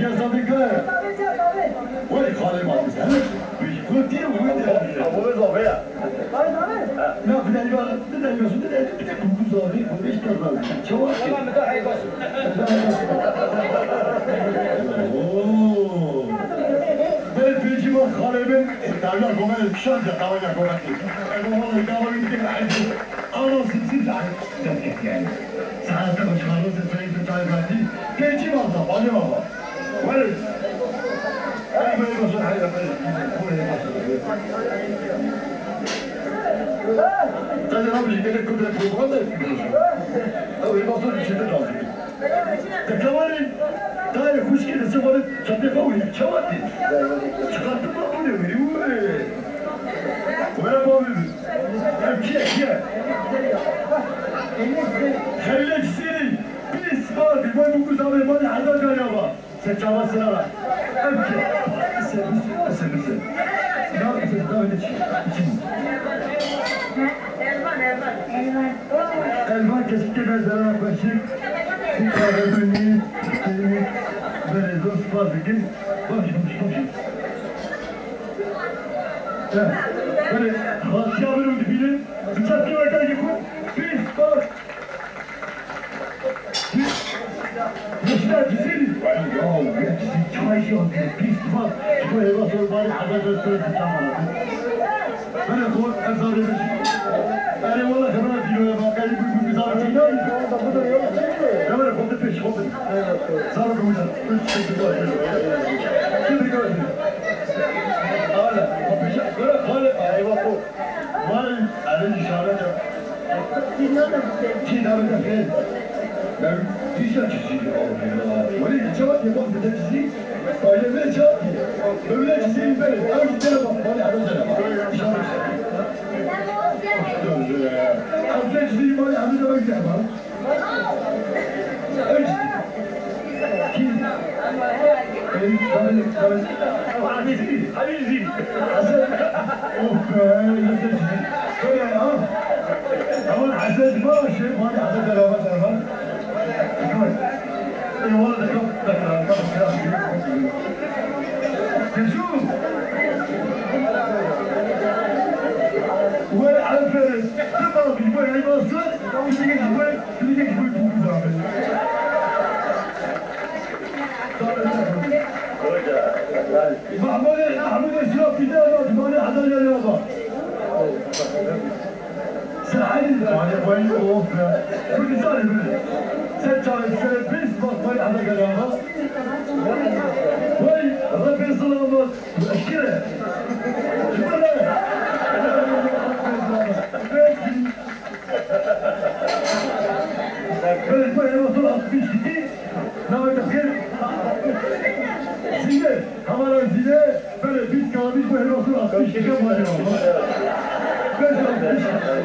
يا صديقي وين خالي ما تسألك قلت له وين أبو زوبيا لا بدأ زوبي وليش ترى شو بالفيجي ما خالي من تعال قومي الشجع تعال قومي والله قالوا يمكن عندي أنا سنسيت يعني ساعات مش خالص الفريق بتاعي كيجي ما طبعا ما وين أي ما يوصل حاجة تاني رابلي كده كنت في الغرض أو يوصل بشدة راسي تكلمني تاني خوش كده سوالف شدة قوي شواتي شغلت ما أقولي وين بابي أمشي خليك سيري بيس بابي ما بقول زمان ماني حدا جايبه سجوا سيارة أمشي أسمع الوان كسبت بزرعة بشيك كاربوني بريزوس فازكين بمشي böyle haşya böyle ödüyle bıçak gibi öter yıkın pis bak yaşlar güzel ya çay yok pis bak şu eva sorbani haber gösterir böyle bu ezarı أنا والله خبرت فيه ما قال يقول في زارة تيجي لا ولا خذ الفيش خذ زارة كويسة فيش كذا كذا هلا فيش ولا خالق أيوة فوق ولا على الإشارة تينا بتفكير ben diyeceğim çiziyi öyle cevap yapalım bir de çiziyi öyle bir cevap öyle çiziyi böyle daha güzel bak bana arıza bak işaret أبدأ جديد مالي عميدة بقدر أبغى أجد كيف حبيبي حبيبي حسن أوكي جديد كذا أول حسن ماشي مالي حسن لا ما تعرف إيه والله ذكر شوف وعلى الفرس تبقى في الوين يبصر تيجي الوين بوزامل محمود الشرف في دار مالي حدا يابا سعيد مالي وين اوفر كل سنه سجل بس مالي حدا يابا وين ربي سلامات واشكره böyle böyle otur atmış gitti. Ne yapacak? Zile, kamera zile, böyle bit kalmış böyle otur atmış gitti. Böyle atmış.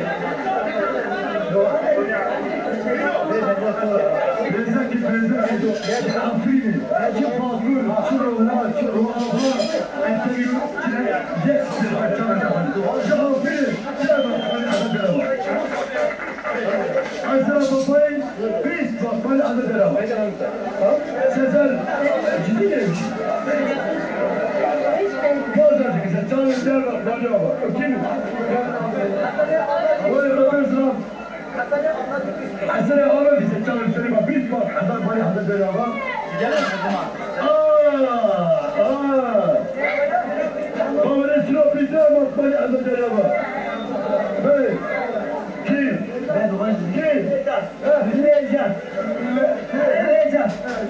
Rezaki Afrini, Çapazur, Çuroğla, Çuroğla, Entegül, Yektir, Şahafiri, Aysel babayı biz bak böyle adı beraber. Sezer ciddi neymiş? Bazıcık güzel. Canım der bak bana bak. Okey mi? Böyle bakıyorsun. Aysel abi bize canım seni bak biz bak Hasan böyle adı beraber. Gelin zaman. Baba ne sıra bize bak böyle adı beraber. Böyle. Kim? Ben de varım. Kim? Leycan. Leycan.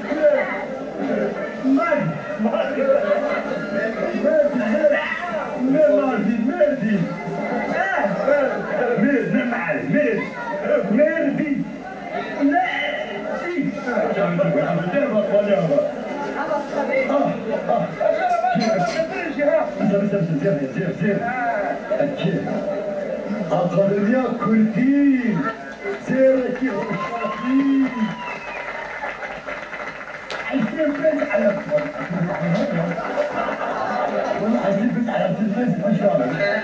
Mardin. Mardin. Mardin. Akademiya Kurdi, Zeraki Hoşafî. عايزين بس على والله عايزين بس على التلفاز ما شاء الله